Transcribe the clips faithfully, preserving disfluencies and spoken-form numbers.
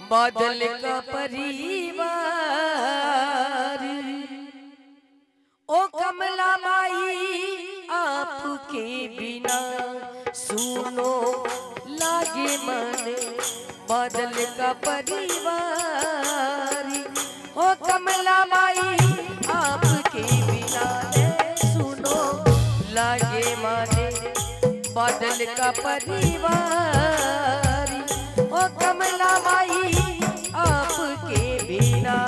बादल का परिवार। ओ कमला माई आपके बिना सुनो लागे मन बादल का परिवार। ओ कमला माई आपके बिना सुनो लागे माने बादल का परिवार। ओ कमला माई आपके बिना।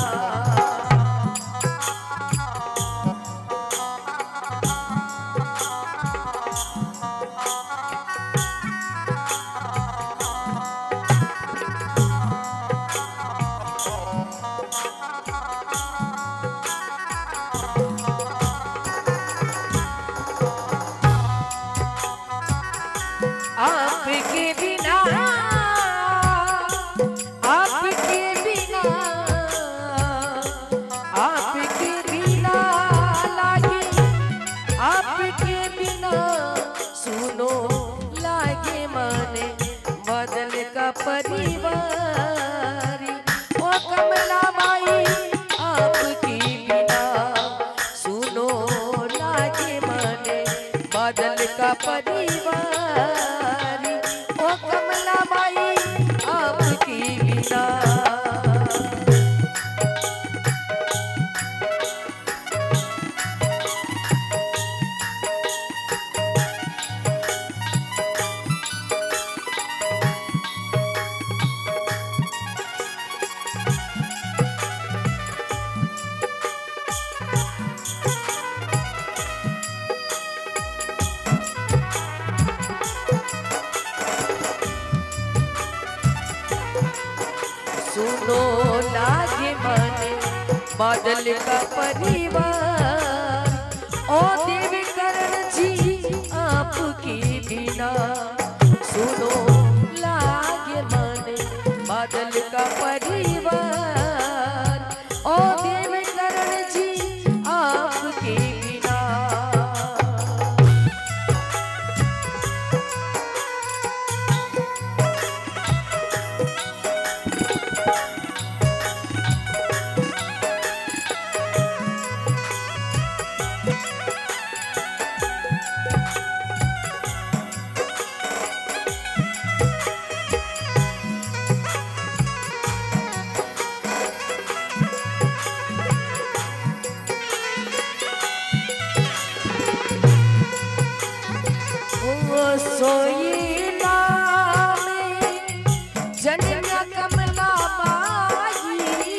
आपके बिना आपके बिना आपके बिना लागे आपके बिना सुनो लागे माने बादल का परिवार। ओ कमला माई आपके बिना सुनो लागे माने बादल का परिवार। ओ कमला माई आपकी बिना। सुनो लागे माने बादल का परिवार। ओ देवी करण जी आपके बिना सुनो लागे माने बादल का परिवार। ओ देवी करण जी आपके बिना। सोयीला में जनिया कमला माई।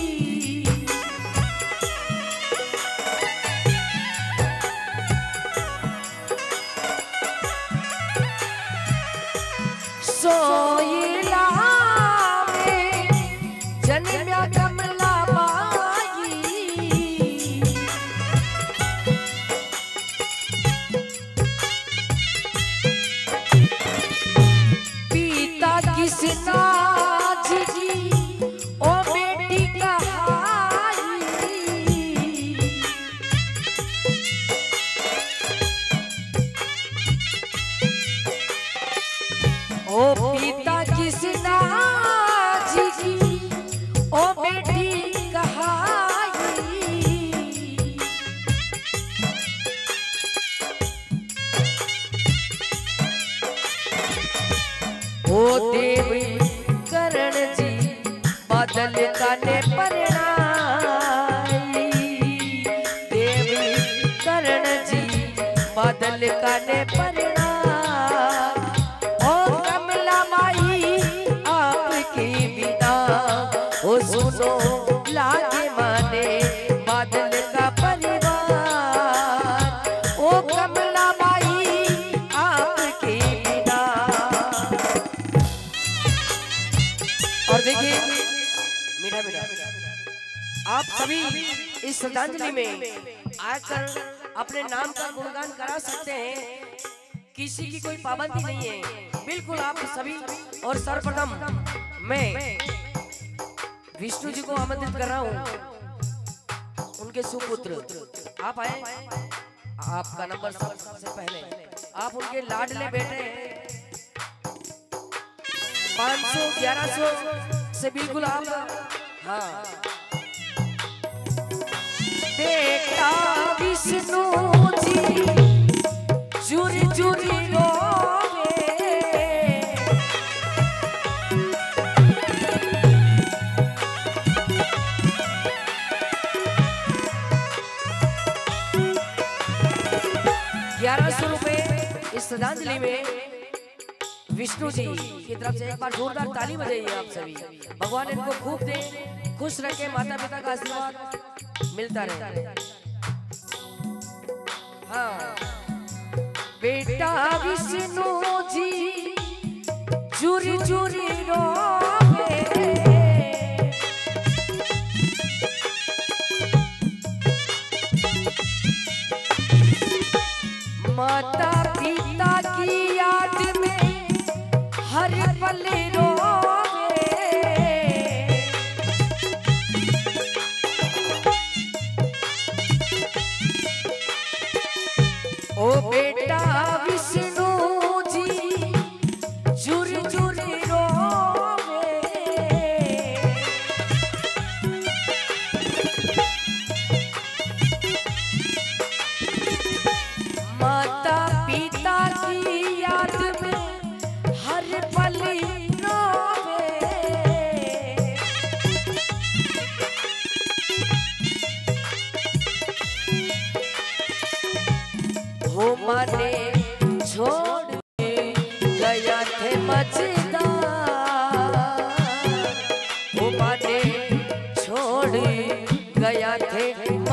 सोयीला में जनिया कमला माई। कृष्णा जी ओ बेटी कहाई। ओ पिता कृष्णा जी ओ बेटी कहाई। ओ देवी करण जी बादल का ने परिणाई। देवी करण जी बादल का ने परिणाम। ओ कमला माई आपके बिना ओ सुनो लागे माने बादल का परिवार। ओ कमला माई आपके बिना। और देखिए मीठा मीठा आप सभी इस श्रद्धांजलि में आकर अपने नाम का गुणगान करा सकते हैं। किसी की कोई पाबंदी नहीं है, बिल्कुल आप सभी। और सर्वप्रथम मैं विष्णु जी को आमंत्रित कर रहा हूँ, उनके सुपुत्र आप आए। आपका नंबर सबसे पहले आप उनके लाडले बेटे पाँच सौ ग्यारह सौ से बिल्कुल आप हाँ बेटा विष्णु जी चुरी चुरी रोवे ग्यारह सौ रुपए इस श्रद्धांजलि में विष्णु जी की तरफ से एक बार जोरदार ताली बजाइए आप सभी। भगवान इनको खूब दे, खुश रखे, माता पिता का आशीर्वाद मिलता रहे। हाँ बेटा विष्णु जी चुरी चुरी रोवे माता पिता की याद में हर पल रोवे ओ बेटा विष्णु जी चुरी चुरी रोवे माता पिता की याद में हर पल रोवे हो माने छोड़ गया थे मजेदार हो माने छोड़ गया थे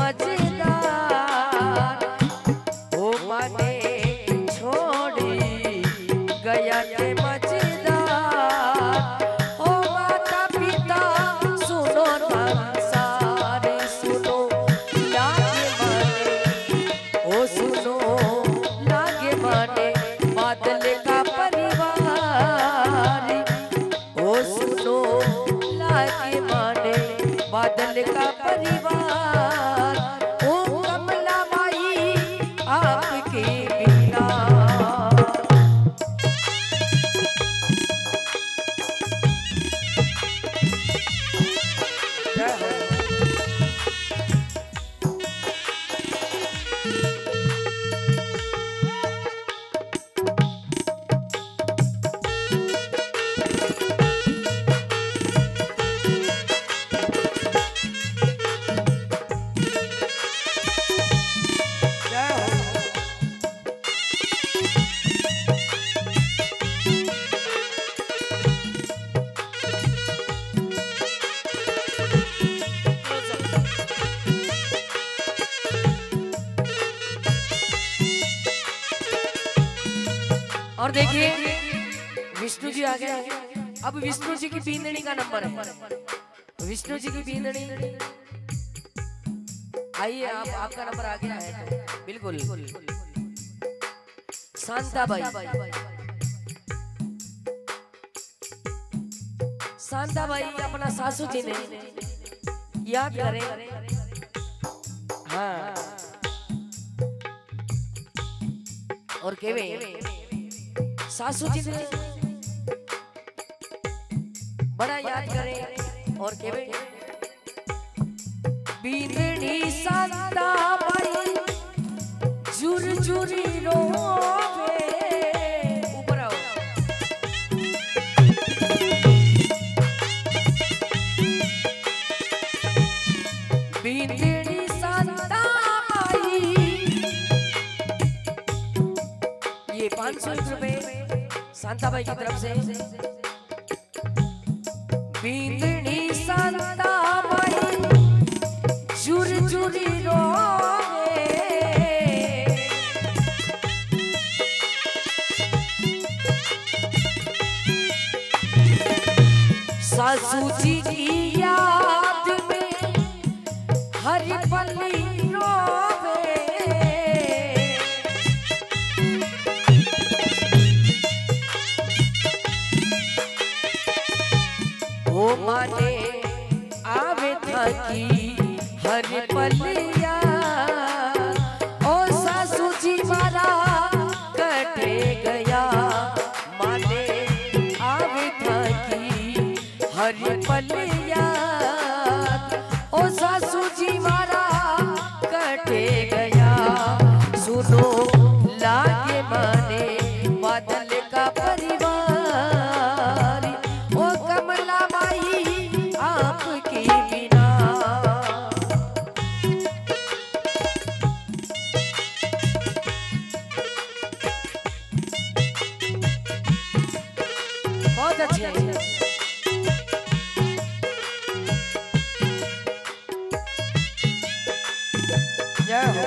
मजेदार हो माने छोड़ गया थे मजेदार ओ माता पिता सुनो ना सारे सुनो लागे माने ओ सुनो लागे माने बादल का परिवार ओ सुनो लागे माने बादल का परिवार ओ कमला माई आपके बिना और देखिए विष्णु जी आ गए। अब विष्णु जी की बींदनी का नंबर है। विष्णु जी की बींदनी आइए, आप आपका नंबर आ गया है तो बिल्कुल। शांता बाई शांता बाई अपना सासू जी ने याद करें। हाँ और केवे सासू जी ने बड़ा याद करें और केवे बींदनी शांता बाई झुर झुरी रोवे। ऊपर आओ। बींदनी शांता बाई ये पाँच सौ रुपए शांता बाई की तरफ से। बींदनी शांता बाई झुर झुरी रोवे सासू जी की याद में हर पल रोवे ओ माने आवे था की हर पल याद ओ सासू जी मारा कटे गया माने आवे था की हर पल पल याद ओ सासू जी मारा कटे गया सुनो लागे माने बादल का परिवार ओ कमला बाई आपकी बिना। बहुत अच्छे जय हो।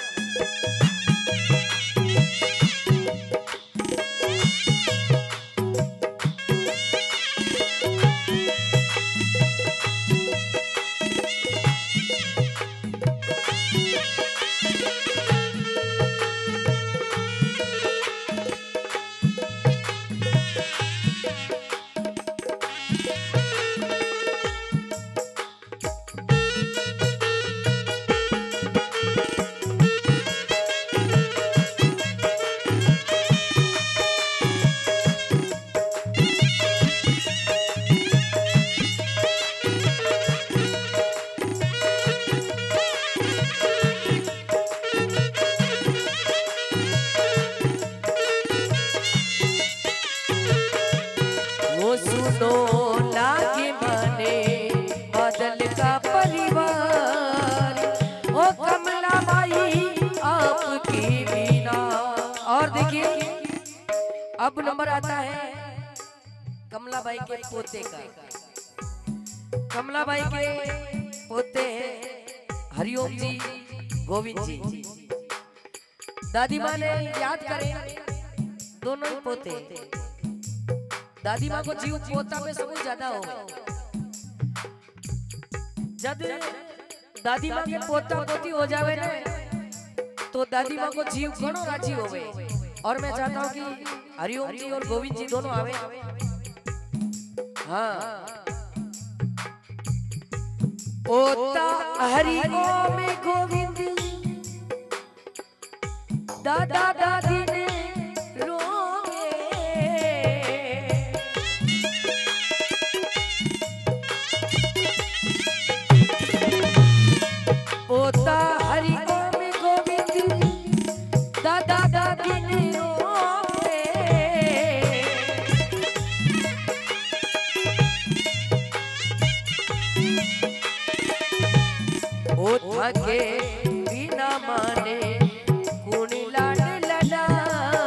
सुनो लागे माने बादल का परिवार ओ कमला बाई आपकी बिना। और देखिए अब नंबर आता है कमला बाई के पोते का। कमला बाई के पोते हैं हरिओम जी, गोविंद जी। दादी माँ ने याद करें दोनों ही पोते। दादी माँ को जीव पोता में सब ज्यादा हो। जब दादी माँ के पोता पोती हो जावे ना तो दादी माँ को जीव घणो राजी होवे। और मैं चाहता हूँ कि हरिओम जी और गोविंद जी दोनों आवे। हाँ पोता हरिओम गोविंद दादा दादी ने पोता हरिओम गोविंद दादा दादी ने रोए। ओ थके बिना माने कुणी लाड लड़ाए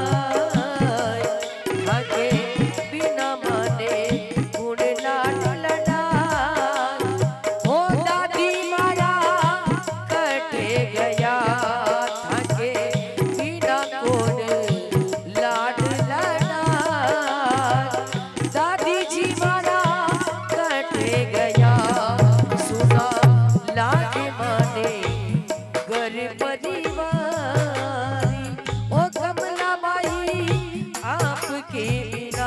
थके बिना माने कुणी लाड लड़ाए ओ दादी मारा कटे गया थके बिना कोण लाड लड़ाए दादी जी मारा कटे गया सुना लागे माने घर परिवार ओ कमला बाई आपके बिना।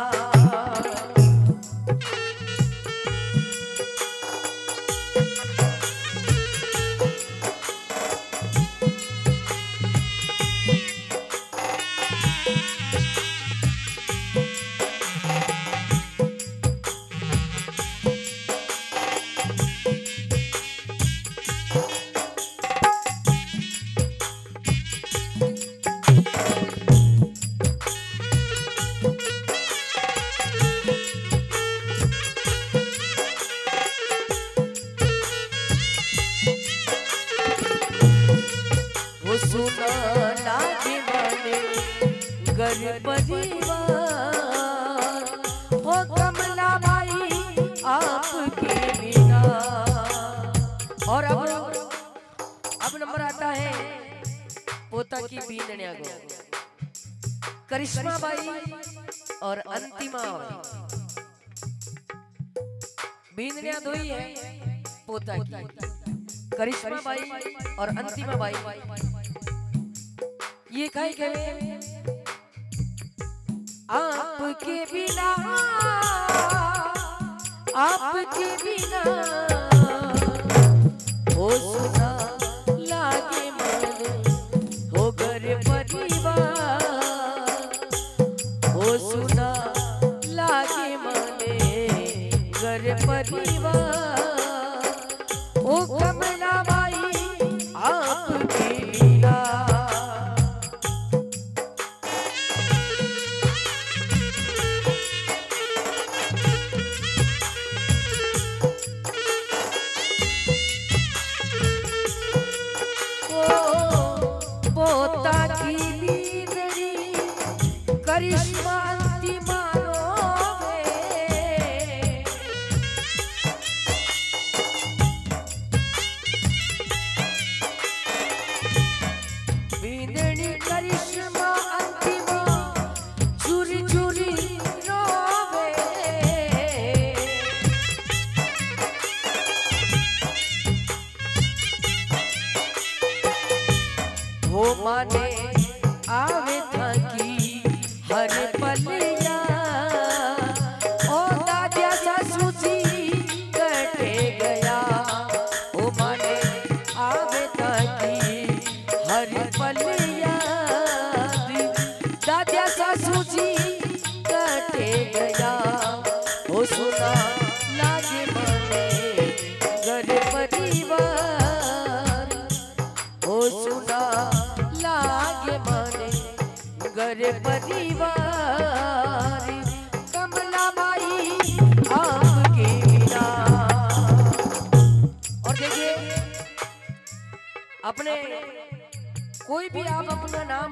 वो सुना लागे माने घर परिवार ओ कमला बाई आपके बिना। और अब अब नंबर आता है पोता की बीननिया को। करिश्मा बाई और अंतिमा बाई बीननिया दो ही है पोता की। करिश्मा बाई और अंतिमा बाई ये कहे के आपके बिना आपके बिना हो सुना लागे मन हो घर परिवार हो सुना लागे मन घर की बींदड़ी करिश्मा माने आवे थकी हर पलिया ओ दादिया सासू जी कटे गया ओ माने आवे थकी हर पलिया दादिया सासू जी कटे गया ओ सुना लागे माने घर परिवार ओ सुना लागे माने घर परिवार कमला माई आपके बिना। और देखिए अपने कोई भी आप अपना नाम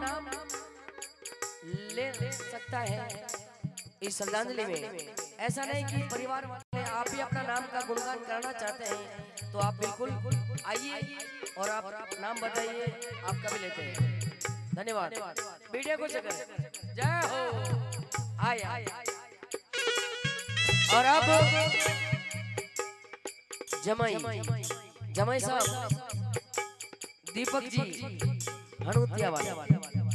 ले सकता है इस श्रद्धांजलि में। ऐसा नहीं कि परिवार वाले आप भी अपना नाम का गुणगान करना चाहते हैं तो आप बिल्कुल आइए और आप नाम बताइए, आपका भी लेते हैं। धन्यवाद। वीडियो को चेक जय हो आए आए। और अब जमाई जमाई साहब दीपक जी हनुतिया वाले,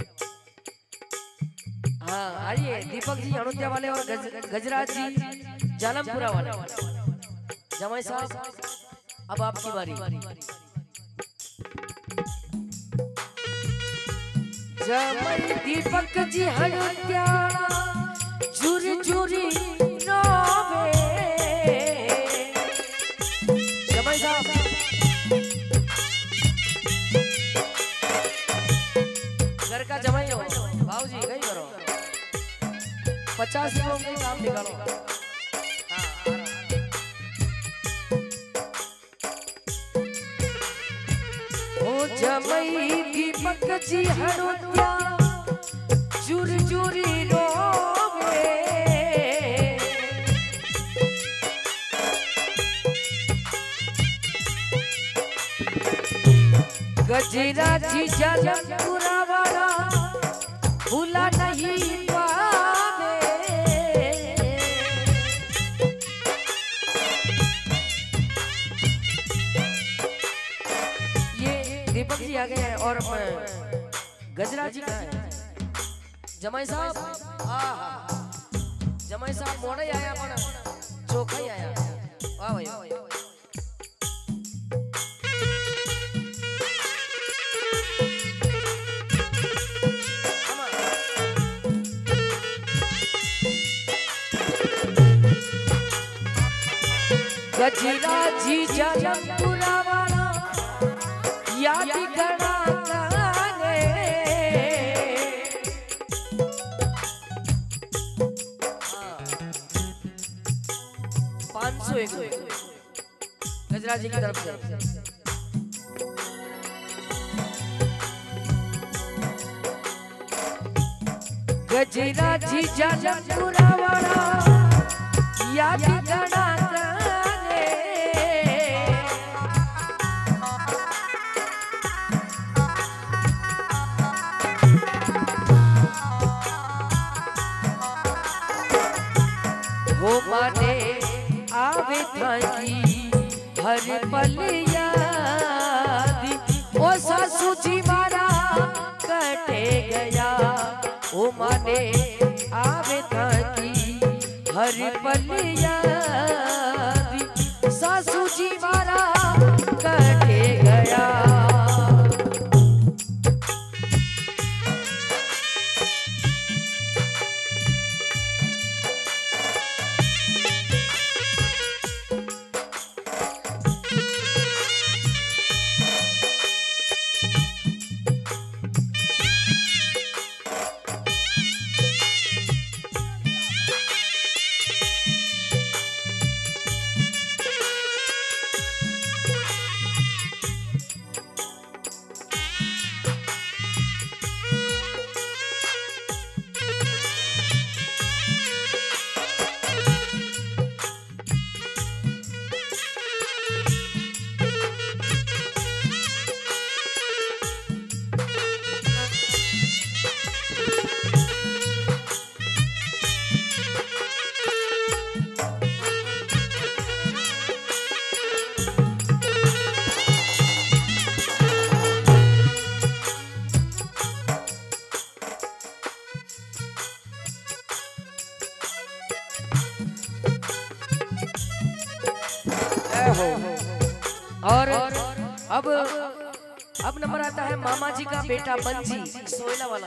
हाँ आइए दीपक जी हनुतिया वाले और गज, गजराज जी जालमपुरा वाले। जमाई साहब अब आपकी बारी। जमाई दीपक जी हनुतिया झुरी झुरी रोवे। जमाई साहब घर का जमाई हो भाऊ जी गई करो पचास लोगों के काम निकालो। ओ जमाई दीपक जी हनुतिया झुरी झुरी रोवे। गजरा जी जालमपुरा वाला भूला नहीं पावे। ये दीपक जी आ गए हैं और गजरा जी कहाँ है? जमाई साहब हाँ जमाई साहब मोड़े आया पर चोखा ही आया। वाह भाई गजरा जी जालमपुरा वाला या बिगड़ा गाने। पाँच सौ एक गजरा जी की तरफ से। गजरा जी जालमपुरा वाला या बिगड़ा वो माने आवे थाकी हर पल याद। ओ सासू जी मारा कटे गया ओ माने आवे थाकी हर पल याद। सासू जी मारा कटे गया। हो। और अब अब नंबर आता है मामा जी का बेटा बंजी, सोयला वाला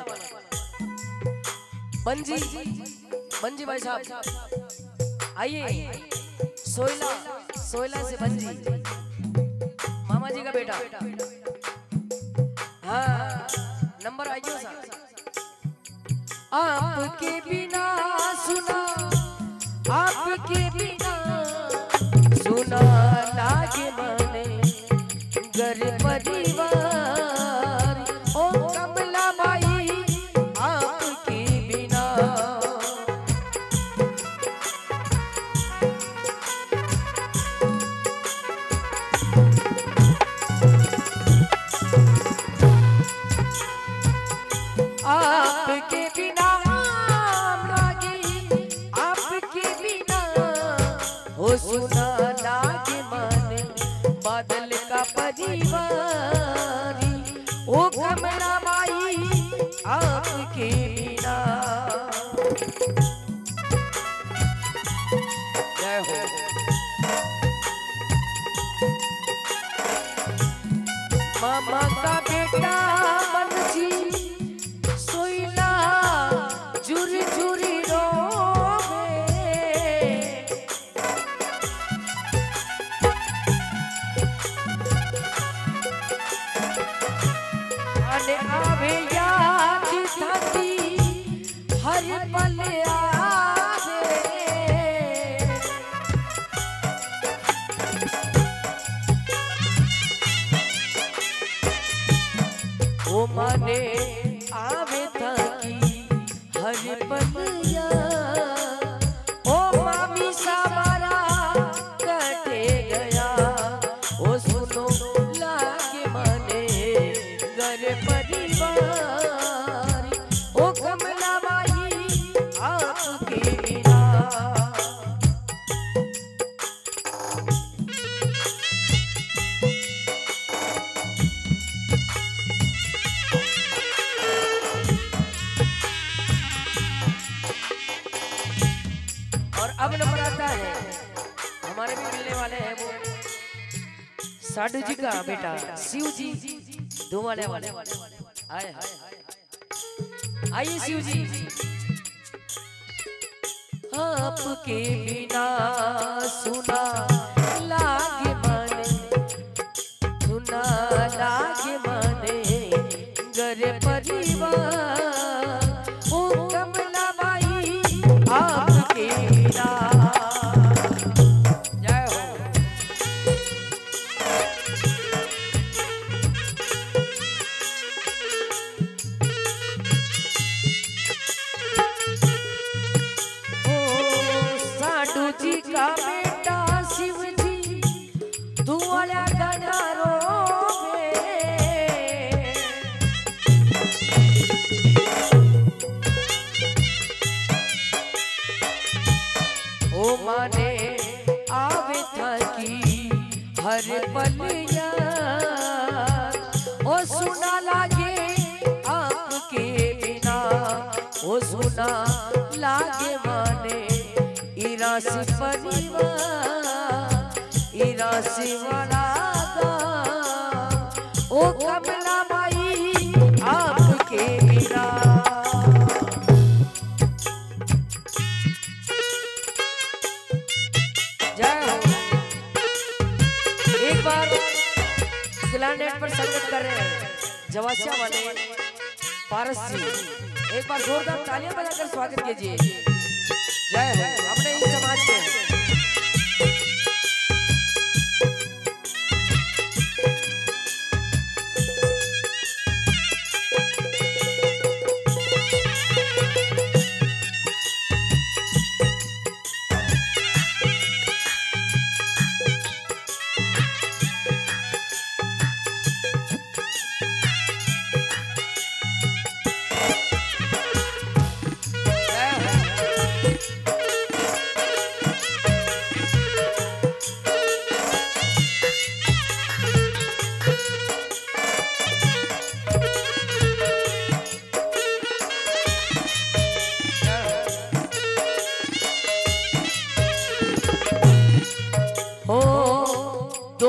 बंजी। बंजी भाई साहब आइए, सोयला सोयला से बंजी, मामा जी का बेटा। हाँ नंबर आइए साहब। आपके बिना सुना, आपके बिना सुना लागे मने घर परिवार। ओ कमला बाई आपके बिना। आपके बिना लागे, आपके बिना हो सुना लागे मन बादल का परिवारी। ओ कमला बाई आपके बिना। जय हो। मामा का बेटा बंजी सोयला झुरी झुरी रोवे। अने आवे याद थाती हर पल आवे। ओ माने आवे थाकी हर पल याद। ओ मामी सामारा कटे गया। ओ सुनो लागे माने घर परिवार। ओ कमला बाई आपके बिना। और अब नंबर आता है हमारे भी मिलने वाले हैं वो साधु जी का बेटा शिव जी, दो वाले वाले आए आइए शिव जी। आपके बिना सुना लागे माने, सुना लागे माने घर परिवार। ओ कमला बाई आपके बिना। जय हो। साधु जी का बेटा शिव जी दुआला गाना रोवे। ओ माने आवे थाकी हर पल याद। ओ सुना लागे आपके बिना। ओ सुना लागे माने इरासी परिवार, इरासी वाला गाँव। ओ कमला बाई आपके बिना। जय हो। एक बार नेट पर संगत कर रहे हैं जवासिया वाले पारस जी, एक बार जोरदार तालियां बजाकर स्वागत कीजिए। जय हो अपने ही समाज के।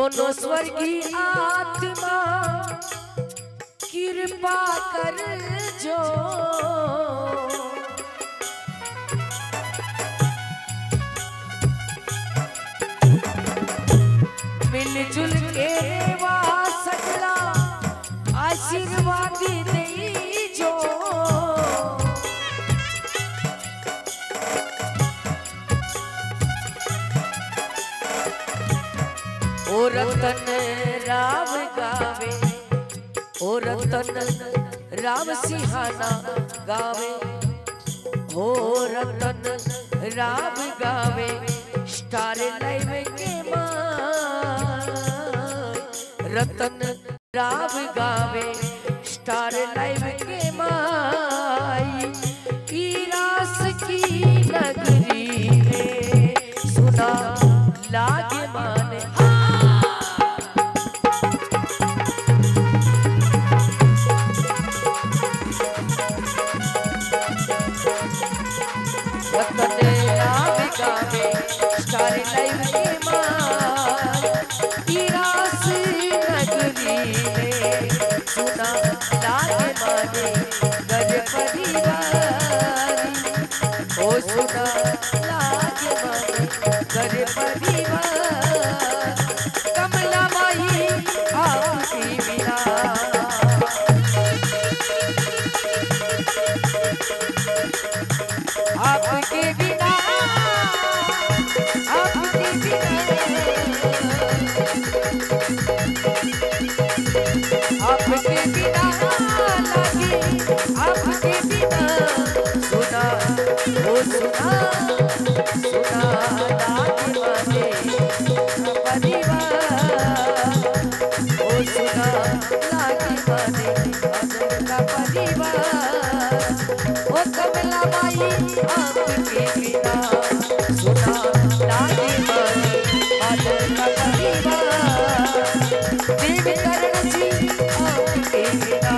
दोनों स्वर की आत्मा कृपा कर जो मिलजुल के वासना आशीर्वाद दे जो ओ रतन राम गावे, ओ रतन राम सिंहाना गावे, हो रतन राम गावे स्टार लाइव के मां। रतन राम गावे स्टार लाइव के माई। ईरास की नगरी में सुना लागे माने स्टार लाइव के मां। ईरास नगरी में सुना लागे माने गज परिवार। ओ सुना लागे माने गज परिवार। कमला माई आपकी बिना आपके बिना आपके बिना आपके बिना लगे आपके बिना सुना ओ सुना सुना लागे माने परिवार। ओ सुना लागे माने का परिवार। ओ कमला माई आपके बिना सुना लागे माने का परिवार। देव करण जी आपके बिना